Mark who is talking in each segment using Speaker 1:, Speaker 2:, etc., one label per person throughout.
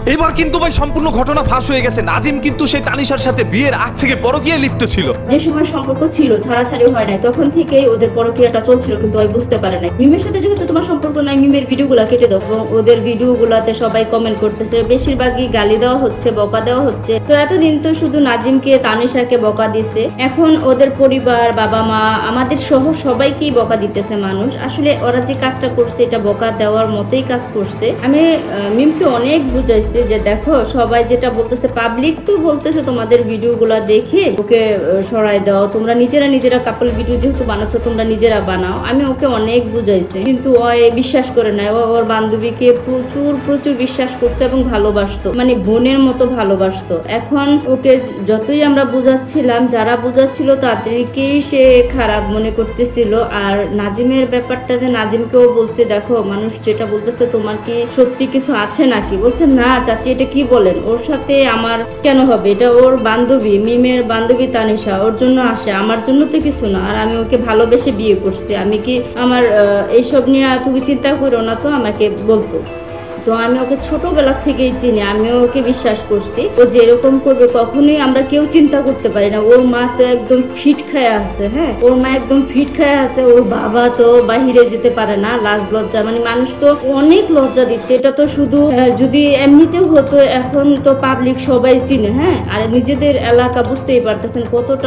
Speaker 1: এবার কিন্তু ভাই সম্পূর্ণ ঘটনা ফাঁস হয়ে গেছে। নাজিম কিন্তু সেই তানিশার সাথে বিয়ের আগ থেকে পরকীয়ায় লিপ্ত ছিল।
Speaker 2: যে সময় সম্পর্ক ছিল, ছাড়াছাড়ি হয় নাই, তখন থেকেই ওদের পরকীয়াটা চলছিল, কিন্তু ওই বুঝতে পারে নাই। মিমের সাথে যেহেতু তোমার সম্পর্ক নাই, মিমের ভিডিওগুলো কেটে দাও। এবং ওদের ভিডিওগুলোতে সবাই কমেন্ট করতেছে, বেশিরভাগই গালি দেওয়া হচ্ছে, বকা দেওয়া হচ্ছে। তো এতদিন তো শুধু নাজিমকে, তানিশাকে বকা দিছে, এখন ওদের পরিবার, বাবা মা, আমাদের সহ সবাইকেই বকা দিতেছে মানুষ। আসলে ওরা যে কাজটা করছে এটা বকা দেওয়ার মতোই কাজ করছে। আমি মিমকে অনেক বুঝাইছি যে দেখো, সবাই যেটা বলতেছে, পাবলিক তো বলতেছে তোমাদের ভিডিওগুলো দেখে ওকে সরাই দাও, তোমরা নিজেরা কাপল ভিডিও যেহেতু বানাচ্ছ তোমরা নিজেরা বানাও। আমি ওকে অনেক বুঝাইছি, কিন্তু ও বিশ্বাস করে নাই। ওর বান্ধবীকে প্রচুর বিশ্বাস করতো এবং ভালোবাসতো, মানে বোনের মতো ভালোবাসতো। এখন ওকে যতই আমরা বুঝাচ্ছিলাম, যারা বুঝাচ্ছিল তাদেরকেই সে খারাপ মনে করতেছিল। আর নাজিমের ব্যাপারটা, যে নাজিমকেও বলছে দেখো, মানুষ যেটা বলতেছে তোমার কি সত্যি কিছু আছে নাকি? বলছে না চাচি, এটা কি বলেন, ওর সাথে আমার কেন হবে, এটা ওর বান্ধবী, মিমের বান্ধবী তানিশা, ওর জন্য আসে, আমার জন্য তো কিছু না। আর আমি ওকে ভালোবেসে বিয়ে করছি, আমি কি আমার এইসব নিয়ে তুমি চিন্তা করো না, তো আমাকে বলতো। তো আমি ওকে ছোটবেলা থেকেই চিনি, আমিও ওকে বিশ্বাস করছি। ও যে এরকম করবে কখনোই আমরা কেউ চিন্তা করতে পারি না। ওর মা তো একদম ফিট খায় আছে, হ্যাঁ, ওর মা একদম ফিট খায় আছে। ওর বাবা তো বাহিরে যেতে পারে না, লাজ লজ্জা, মানে মানুষ তো অনেক লজ্জা দিচ্ছে। এটা তো শুধু যদি এমনিতেও হতো, এখন তো পাবলিক সবাই চিনে, হ্যাঁ। আর নিজেদের এলাকা বুঝতেই পারতেছেন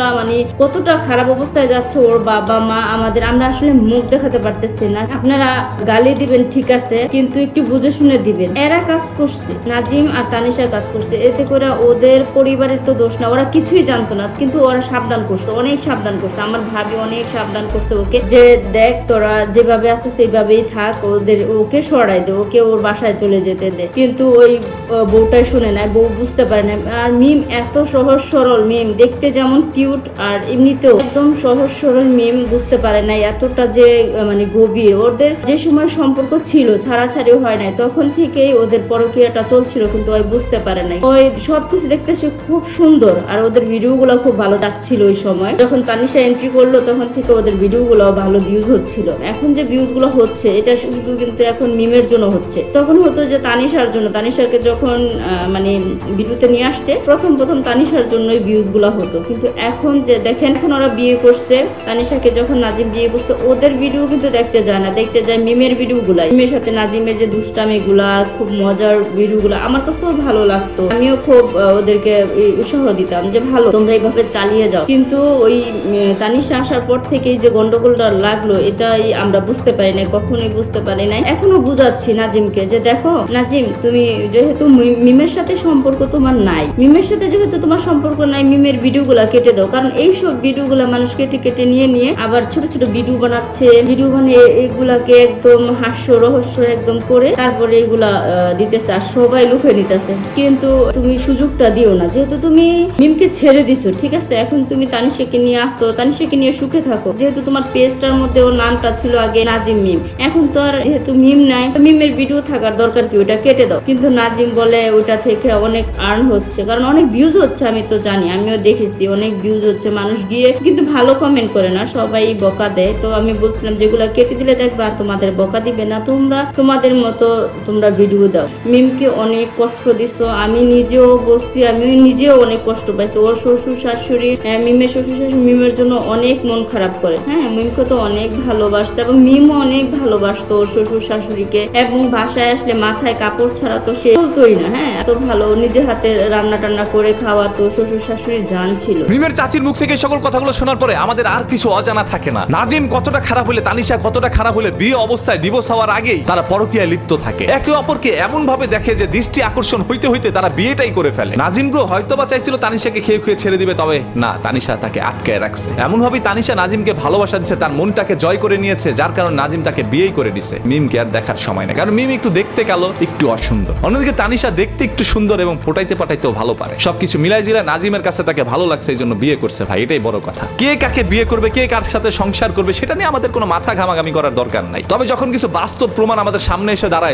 Speaker 2: কতটা খারাপ অবস্থায় যাচ্ছে ওর বাবা মা আমাদের। আমরা আসলে মুখ দেখাতে পারতেছি না। আপনারা গালি দিবেন ঠিক আছে, কিন্তু একটু বুঝে শুনে দিবেন। এরা কাজ করছে, নাজিম আর তানিশা কাজ করছে, এতে করে ওদের পরিবারের তো দোষ না, ওরা কিছুই জানতো না, কিন্তু ওরা সাবধান করছে, অনেক সাবধান করছে। আমার ভাবি অনেক সাবধান করছে ওকে, যে দেখ তোরা যেভাবে আছো সেইভাবেই থাক, ওকে সরাই দে, ওকে ওর বাসায় চলে যেতে দে। কিন্তু ওই বউটাই শুনে নাই, বউ বুঝতে পারে না। আর মিম এত সহজ সরল, মিম দেখতে যেমন কিউট, আর এমনিতেও একদম সহজ সরল। মিম বুঝতে পারে নাই এতটা যে মানে গভীর। ওদের যে সময় সম্পর্ক ছিল, ছাড়াছাড়িও হয় নাই, তখন থেকেই ওদের পরকীয়াটা চলছিল, কিন্তু ওই বুঝতে পারে নাই। ওই সবকিছু দেখতে সে খুব সুন্দর, আর ওদের ভিডিওগুলো খুব ভালো যাচ্ছিল। ওই সময় যখন তানিশা এন্ট্রি করলো, তখন থেকে ওদের ভিডিওগুলো ভালো ভিউজ হচ্ছিল। এখন যে ভিউজগুলো হচ্ছে, এটা শুধু কিন্তু এখন মিমের জন্য হচ্ছে। তখন হতো যে তানিশার জন্য, তানিশাকে যখন মানে ভিডিওতে নিয়ে আসছে, প্রথম তানিশার জন্যই ভিউজগুলো হতো। কিন্তু এখন যে দেখেন, এখন ওরা বিয়ে করছে, তানিশাকে যখন নাজিম বিয়ে করছে, ওদের ভিডিও কিন্তু দেখতে যায় না, দেখতে যায় মিমের ভিডিওগুলা। মিমের সাথে নাজিমের যে দুষ্টামিগুলা, খুব মজার ভিডিওগুলো আমার কাছেও ভালো লাগতো। আমিও খুব ওদেরকে উৎসাহ দিতাম যে ভালো, তোমরা এইভাবে চালিয়ে যাও। কিন্তু ওই তানিশা আসার পর থেকেই যে গন্ডগোলটা লাগলো, এটাই আমরা বুঝতে পারি নাই, কখনোই বুঝতে পারি নাই। এখনো বুঝাচ্ছি নাজিমকে যে দেখো নাজিম, তুমি যেহেতু মিমের সাথে সম্পর্ক তোমার নাই, মিমের সাথে যেহেতু তোমার সম্পর্ক নাই, মিমের ভিডিওগুলা কেটে দাও। কারণ এইসব ভিডিওগুলা মানুষ কেটে নিয়ে আবার ছোট ভিডিও বানাচ্ছে, ভিডিও বানিয়ে এগুলাকে একদম হাস্য রহস্য একদম করে তারপরে এগুলা দিতেছে, আর সবাই লুফে নিতেছে। কিন্তু তুমি সুযোগটা দিও না, যেহেতু তুমি মিমকে ছেড়ে দিছো, ঠিক আছে, এখন তুমি তানিশাকে নিয়ে আসো, তানিশাকে নিয়ে সুখে থাকো। যেহেতু তোমার পেজটার মধ্যে ওর নামটা ছিল আগে নাজিম মিম, এখন তো আর যেহেতু মিম নাই, মিমের ভিডিও থাকার দরকার কি, ওটা কেটে দাও। কিন্তু নাজিম বলে ওটা থেকে অনেক আর্ন হচ্ছে, কারণ অনেক ভিউজ হচ্ছে। আমি তো জানি, আমিও দেখেছি অনেক ভিউজ হচ্ছে, মানুষ গিয়ে কিন্তু ভালো কমেন্ট করে না, সবাই বকা দেয়। তো আমি বলছিলাম যেগুলা কেটে দিলে দেখবা আর তোমাদের বকা দিবে না, তোমরা তোমাদের মতো তোমরা ভিডিও দাও। মিমকে অনেক কষ্ট দিছো, আমি নিজেও বসছি, আমি নিজেও অনেক কষ্ট পাইছি। ওর শ্বশুর শাশুড়ি, মিমের শ্বশুর শাশুড়ি মিমের জন্য অনেক মন খারাপ করে, হ্যাঁ। মিমকে তো অনেক ভালোবাসতো এবং মিমও অনেক ভালোবাসতো ওর শ্বশুর শাশুড়িকে, এবং বাসায় আসলে মাথায় কাপড় ছাড়া তো সে চলতোই না, হ্যাঁ। এত ভালো নিজের হাতে রান্না টান্না করে খাওয়াতো, শ্বশুর শাশুড়ির জান ছিল।
Speaker 1: মিমের চাচির মুখ থেকে সকল কথাগুলো শোনার পরে আমাদের আর কিছু অজানা থাকে না। নাজিম কতটা খারাপ হলে, তানিশা কতটা খারাপ হলে বিয়ে অবস্থায় ডিভোর্স হওয়ার আগেই তারা পরকীয়ায় লিপ্ত থাকে, একে অপরকে এমন ভাবে দেখে যে দৃষ্টি আকর্ষণ হইতে তারা বিয়েটাই করে ফেলে। নাজিম ব্রো হয়তোবা চাইছিল তানিশাকে খেয়ে ছেড়ে দিবে, তবে না, তানিশা তাকে আটকায় রাখছে। এমন ভাবে তানিশা নাজিমকে ভালোবাসা দিচ্ছে, তার মনটাকে জয় করে নিয়েছে, যার কারণে নাজিম তাকে বিয়েই করে দিছে। মিমকে আর দেখার সময় না, কারণ মিম একটু দেখতে কালো, একটু অসুন্দর। অন্যদিকে তানিশা দেখতে একটু সুন্দর এবং ফোটাইতে পাঠাইতেও ভালো পারে। সবকিছু মিলাই জিলা নাজিমের কাছে তাকে ভালো লাগছে, এই জন্য বিয়ে করছে। ভাই, এটাই বড় কথা। কে কাকে বিয়ে করবে, কে কার সাথে সংসার করবে, সেটা নিয়ে আমাদের কোনো মাথা ঘামাঘামি করার দরকার নাই। তবে যখন কিছু বাস্তব প্রমাণ আমাদের সামনে এসে দাঁড়ায়, তখন সেটা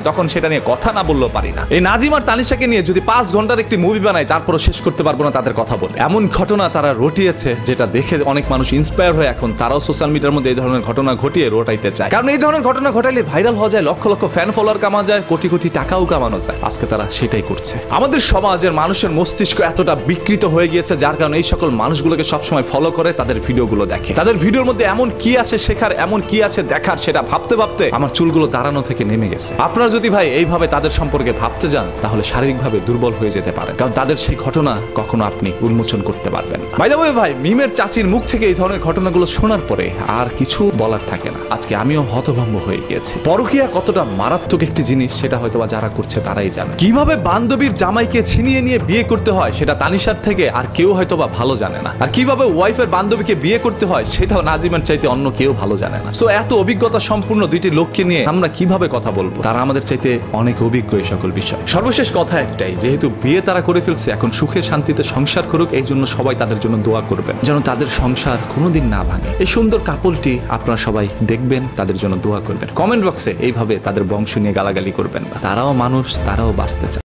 Speaker 1: সেটা নিয়ে কথা না বললেও পারি না। এই নাজিম আর তানিশাকে নিয়ে যদি 5 ঘন্টার একটি মুভি বানাই তারপরও শেষ করতে পারবো না তাদের কথা বলে। এমন ঘটনা তারা রটিয়েছে যেটা দেখে অনেক মানুষ ইন্সপায়ার হয়ে এখন তারাও সোশ্যাল মিডিয়ার মধ্যে এই ধরনের ঘটনা ঘটিয়ে রটাইতে চায়। কারণ এই ধরনের ঘটনা ঘটাইলে ভাইরাল হওয়া যায়, লক্ষ লক্ষ ফ্যান ফলোয়ার কামানো যায়, কোটি কোটি টাকাও কামানো যায়। আজকে তারা সেটাই করছে। আমাদের সমাজের মানুষের মস্তিষ্ক এতটা বিকৃত হয়ে গিয়েছে যার কারণে এই সকল মানুষগুলোকে সবসময় ফলো করে, তাদের ভিডিওগুলো দেখে। তাদের ভিডিওর মধ্যে এমন কি আছে শেখার, এমন কি আছে দেখার, সেটা ভাবতে ভাবতে আমার চুলগুলো দাঁড়ানো থেকে নেমে গেছে। আপনারা যদি ভাই এইভাবে তাদের সম্পর্কে ভাবতে যান তাহলে শারীরিকভাবে দুর্বল হয়ে যেতে পারেন, কারণ তাদের সেই ঘটনা কখনো আপনি উন্মোচন করতে পারবেন না। বাই দ্য ওয়ে ভাই, মিমের চাচির মুখ থেকে এই ধরনের ঘটনাগুলো শোনার পরে আর কিছু বলার থাকে না। আজকে আমিও হতভম্ব হয়ে গিয়েছি। পরকীয়া কতটা মারাত্মক একটি জিনিস সেটা হয়তোবা যারা করছে তারাই জানে। কিভাবে বান্ধবীর জামাইকে ছিনিয়ে নিয়ে বিয়ে করতে হয় সেটা তানিশার থেকে আর কেউ হয়তোবা ভালো জানে না। আর কিভাবে ওয়াইফের বান্ধবীকে বিয়ে করতে হয় সেটাও নাজিমের চাইতে অন্য কেউ ভালো জানে না। সো এত অভিজ্ঞতা সম্পূর্ণ দুইটি লোককে নিয়ে আমরা কিভাবে কথা বলবো? তারা আমাদের চাইতে অনেক অভিজ্ঞ এই সকল বিষয়। সর্বশেষ কথা একটাই, যেহেতু বিয়ে তারা করে ফেলছে, এখন সুখে শান্তিতে সংসার করুক, এই জন্য সবাই তাদের জন্য দোয়া করবেন যেন তাদের সংসার কোনোদিন না ভাঙে। এই সুন্দর কাপলটি আপনারা সবাই দেখবেন, তাদের জন্য দোয়া করবেন। কমেন্ট বক্সে এইভাবে তাদের বংশ নিয়ে গালাগালি করবেন না। তারাও মানুষ, তারাও বাঁচতে চায়।